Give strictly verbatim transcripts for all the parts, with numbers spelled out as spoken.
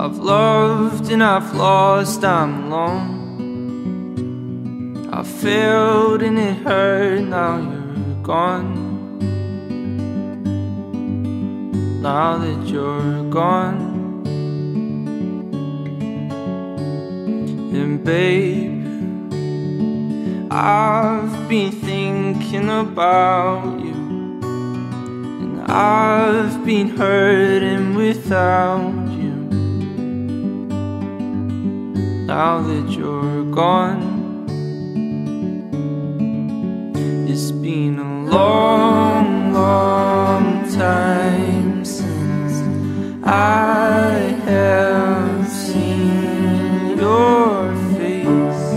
I've loved and I've lost, I'm alone. I failed and it hurt, now you're gone. Now that you're gone. And babe, I've been thinking about you, and I've been hurting without you. Now that you're gone. It's been a long, long time since I have seen your face.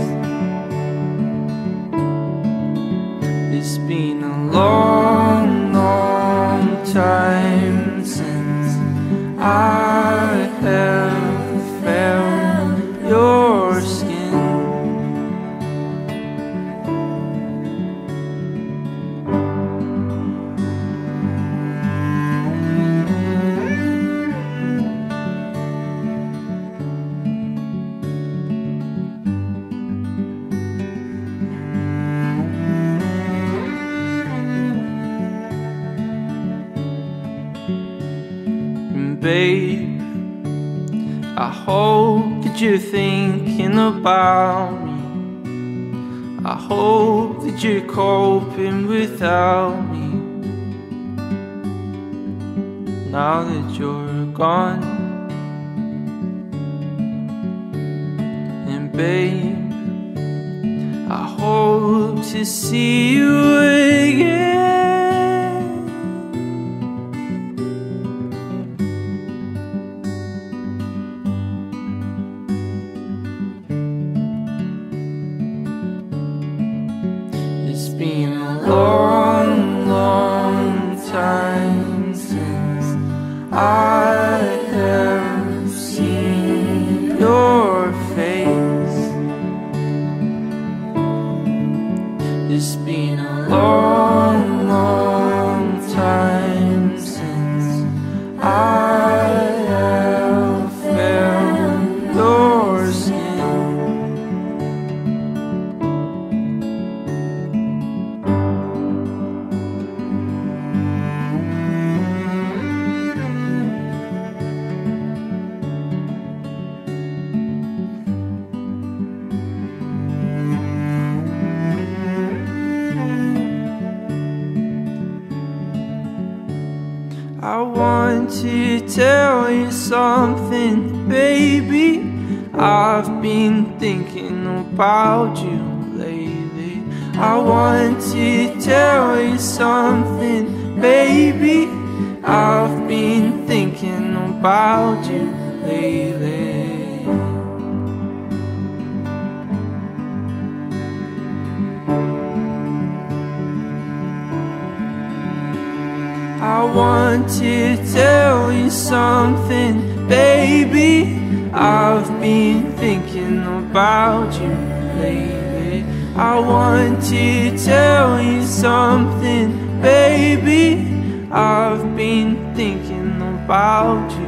It's been a long, long time since I have felt your skin. Babe, I hope that you're thinking about me. I hope that you're coping without me. Now that you're gone. And babe, I hope to see you again. It's been a long, long time since I have seen your face. It's been a long, long time since I have felt your skin. I want to tell you something, baby. I've been thinking about you lately. I want to tell you something, baby. I've been thinking about you lately. I want to tell you something, baby. I've been thinking about you lately. I want to tell you something, baby. I've been thinking about you.